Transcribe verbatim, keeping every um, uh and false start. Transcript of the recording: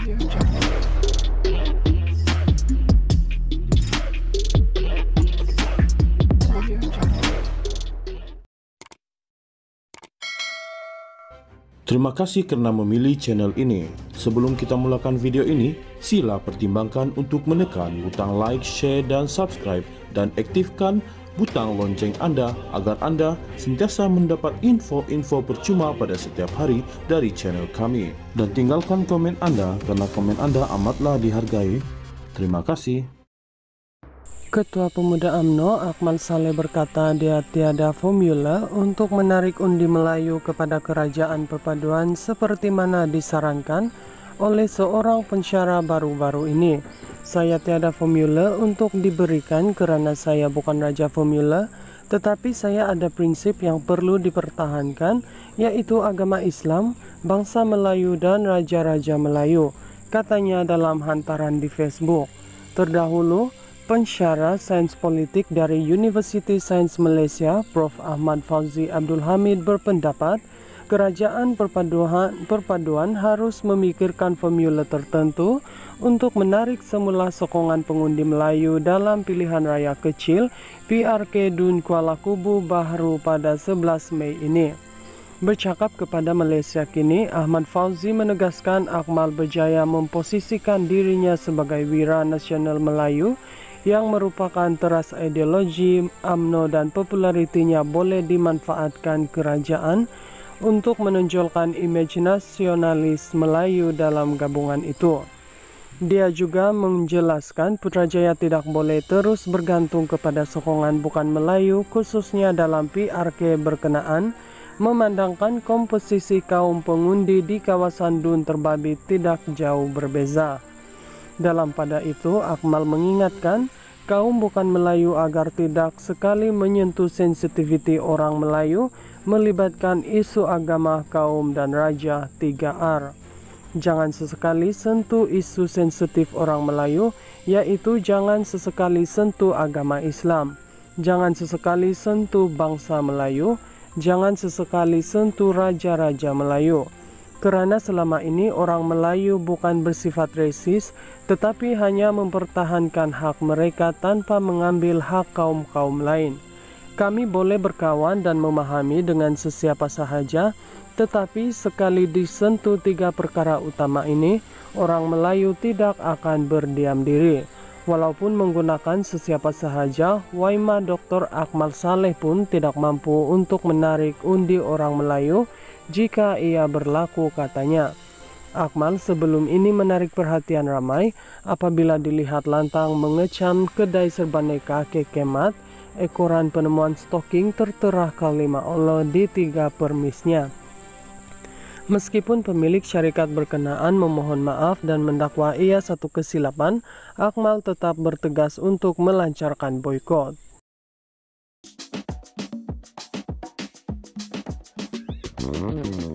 Terima kasih karena memilih channel ini. Sebelum kita mulakan video ini, sila pertimbangkan untuk menekan butang like, share, dan subscribe, dan aktifkan butang lonceng Anda agar Anda sentiasa mendapat info-info percuma pada setiap hari dari channel kami. Dan tinggalkan komen Anda karena komen Anda amatlah dihargai. Terima kasih. Ketua Pemuda U M N O Akmal Saleh berkata dia tiada formula untuk menarik undi Melayu kepada kerajaan perpaduan seperti mana disarankan oleh seorang pensyarah baru-baru ini. Saya tiada formula untuk diberikan kerana saya bukan raja formula, tetapi saya ada prinsip yang perlu dipertahankan, yaitu agama Islam, bangsa Melayu dan raja-raja Melayu, katanya dalam hantaran di Facebook. Terdahulu, pensyarah sains politik dari University Sains Malaysia, Profesor Ahmad Fauzi Abdul Hamid berpendapat, kerajaan perpaduan, perpaduan harus memikirkan formula tertentu untuk menarik semula sokongan pengundi Melayu dalam pilihan raya kecil P R K Dun Kuala Kubu Bahru pada sebelas Mei ini. Bercakap kepada Malaysia Kini, Ahmad Fauzi menegaskan Akmal berjaya memposisikan dirinya sebagai wira nasional Melayu yang merupakan teras ideologi U M N O dan popularitinya boleh dimanfaatkan kerajaan untuk menonjolkan imej nasionalis Melayu dalam gabungan itu. Dia juga menjelaskan Putrajaya tidak boleh terus bergantung kepada sokongan bukan Melayu khususnya dalam P R K berkenaan, memandangkan komposisi kaum pengundi di kawasan Dun Terbabit tidak jauh berbeza. Dalam pada itu, Akmal mengingatkan kaum bukan Melayu agar tidak sekali menyentuh sensitiviti orang Melayu melibatkan isu agama, kaum, dan raja tiga R. Jangan sesekali sentuh isu sensitif orang Melayu, yaitu jangan sesekali sentuh agama Islam, jangan sesekali sentuh bangsa Melayu, jangan sesekali sentuh raja-raja Melayu. Kerana selama ini orang Melayu bukan bersifat resis, tetapi hanya mempertahankan hak mereka tanpa mengambil hak kaum-kaum lain. Kami boleh berkawan dan memahami dengan sesiapa sahaja, tetapi sekali disentuh tiga perkara utama ini, orang Melayu tidak akan berdiam diri. Walaupun menggunakan sesiapa sahaja, Waima Doktor Akmal Saleh pun tidak mampu untuk menarik undi orang Melayu jika ia berlaku, katanya. Akmal sebelum ini menarik perhatian ramai apabila dilihat lantang mengecam kedai serbaneka Kekemat, ekoran penemuan stoking tertera kalima Allah di tiga permisnya. Meskipun pemilik syarikat berkenaan memohon maaf dan mendakwa ia satu kesilapan, Akmal tetap bertegas untuk melancarkan boikot. Hmm.